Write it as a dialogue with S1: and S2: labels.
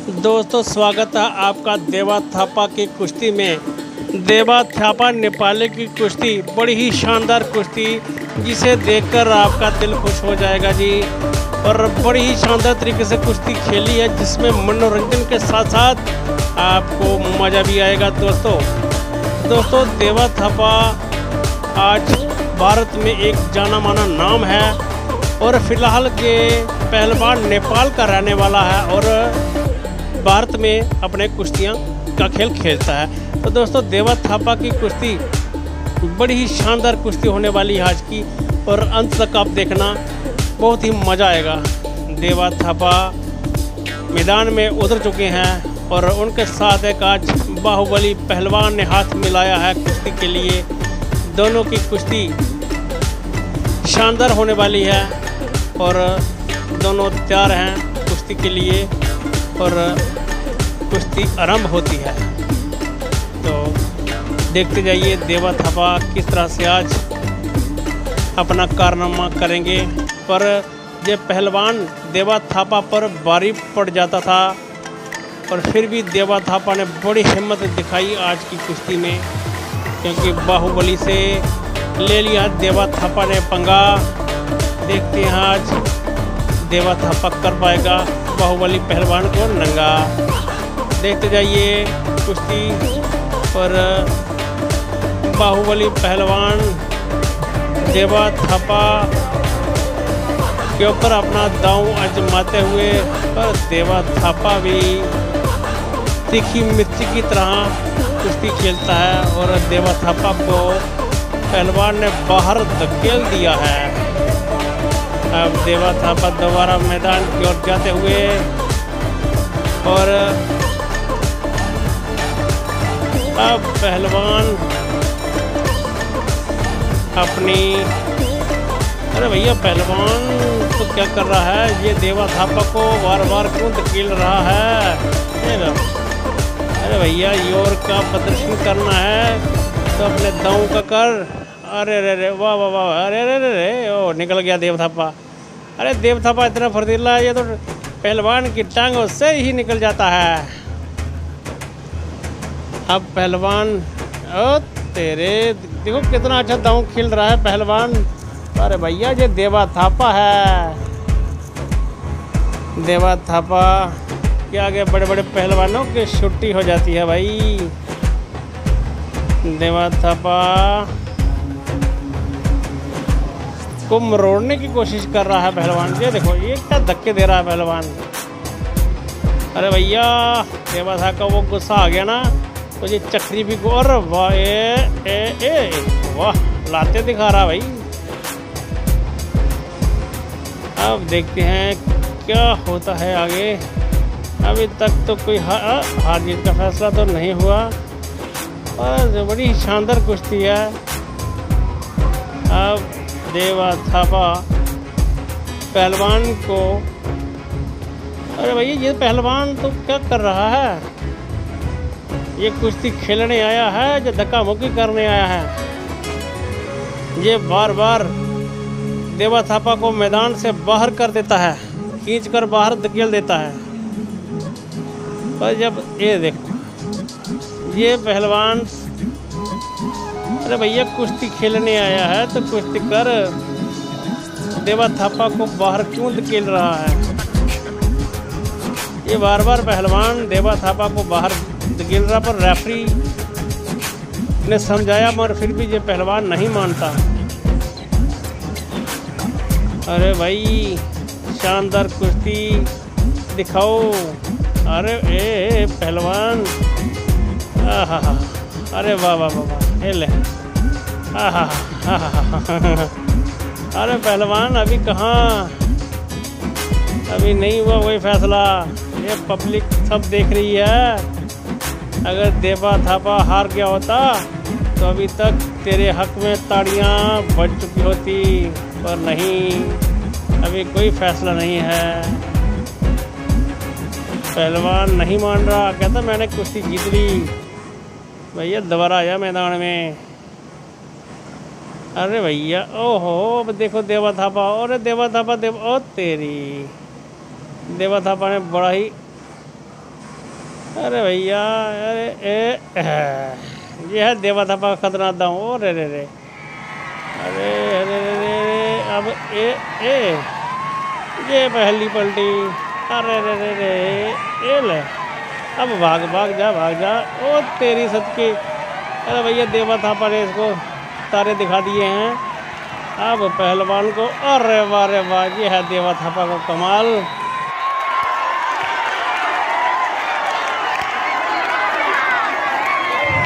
S1: दोस्तों स्वागत है आपका देवा थापा की कुश्ती में। देवा थापा नेपाली की कुश्ती बड़ी ही शानदार कुश्ती, जिसे देखकर आपका दिल खुश हो जाएगा जी। और बड़ी ही शानदार तरीके से कुश्ती खेली है, जिसमें मनोरंजन के साथ साथ आपको मज़ा भी आएगा। दोस्तों देवा थापा आज भारत में एक जाना माना नाम है और फिलहाल के पहलवान नेपाल का रहने वाला है और भारत में अपने कुश्तियाँ का खेल खेलता है। तो दोस्तों देवा थापा की कुश्ती बड़ी ही शानदार कुश्ती होने वाली है आज की, और अंत तक आप देखना, बहुत ही मज़ा आएगा। देवा थापा मैदान में उतर चुके हैं और उनके साथ एक आज बाहुबली पहलवान ने हाथ मिलाया है कुश्ती के लिए। दोनों की कुश्ती शानदार होने वाली है और दोनों तैयार हैं कुश्ती के लिए और कुश्ती आरंभ होती है। तो देखते जाइए देवा थापा किस तरह से आज अपना कारनामा करेंगे। पर ये पहलवान देवा थापा पर भारी पड़ जाता था और फिर भी देवा थापा ने बड़ी हिम्मत दिखाई आज की कुश्ती में, क्योंकि बाहुबली से ले लिया देवा थापा ने पंगा। देखते हैं आज देवा थापा कर पाएगा बाहुबली पहलवान को नंगा। देखते जाइए कुश्ती और बाहुबली पहलवान देवा थापा के ऊपर अपना दांव आजमाते हुए, पर देवा थापा भी तीखी मिर्ची की तरह कुश्ती खेलता है और देवा थापा को पहलवान ने बाहर धकेल दिया है। अब देवा थापा दोबारा मैदान की ओर जाते हुए और अब पहलवान अपनी, अरे भैया पहलवान तो क्या कर रहा है, ये देवा थापा को बार बार क्यों धकेल रहा है। अरे भैया योर का प्रदर्शन करना है तो अपने दांव का कर। अरे रे रे वाह वाह वाह, अरे रे रे रे, ओ निकल गया देव थापा। अरे देव थापा इतना फुर्तीला है, ये तो पहलवान की टांग उससे ही निकल जाता है। अब पहलवान, ओ तेरे, देखो कितना अच्छा दांव खेल रहा है पहलवान। अरे भैया ये देवा थापा है। देवा थापा के आगे बड़े बड़े पहलवानों की छुट्टी हो जाती है भाई। देवा थापा को मरोड़ने की कोशिश कर रहा है पहलवान। ये देखो ये क्या धक्के दे रहा है पहलवान। अरे भैया देवा थापा का वो गुस्सा आ गया ना, तो ये चक्री भी को, और वाह ए वाह लाते दिखा रहा भाई। अब देखते हैं क्या होता है आगे। अभी तक तो कोई हार जीत का फैसला तो नहीं हुआ और बड़ी शानदार कुश्ती है। अब देवा थापा पहलवान को, अरे भैया ये पहलवान तो क्या कर रहा है, ये कुश्ती खेलने आया है जो धक्का मुक्की करने आया है। ये बार बार देवा थापा को मैदान से बाहर कर देता है, खींचकर बाहर धकेल देता है। पर जब ये देखो ये पहलवान, अरे भैया कुश्ती खेलने आया है तो कुश्ती कर, देवा थापा को बाहर क्यों धकेल रहा है। ये बार बार पहलवान देवा थापा को बाहर धकेल रहा, पर रेफरी ने समझाया मगर फिर भी ये पहलवान नहीं मानता। अरे भाई शानदार कुश्ती दिखाओ। अरे ए पहलवान, आहा, अरे वाह वाह वाह वाह, ये ले, आहा, अरे पहलवान अभी कहाँ, अभी नहीं हुआ वही फैसला। ये पब्लिक सब देख रही है। अगर देवा थापा हार गया होता तो अभी तक तेरे हक में ताड़ियाँ बज चुकी होती, पर नहीं, अभी कोई फैसला नहीं है। पहलवान नहीं मान रहा, कहता मैंने कुश्ती जीत ली। भैया दोबारा आया मैदान में। अरे भैया ओहो देखो देवा थापा, और देवा थापा ओ तेरी, देवा थापा ने बड़ा ही अरे भैया, अरे ये है देवा थापा का खतरनाक दांव। ओ रे रे रे, अरे अरे रे, अब ये पहली पलटी। अरे रे रे रे, ये ले, अब भाग जा। ओ तेरी सदके। अरे भैया देवा थापा ने इसको तारे दिखा दिए हैं अब पहलवान को। अरे वाह, ये है देवा थापा का कमाल।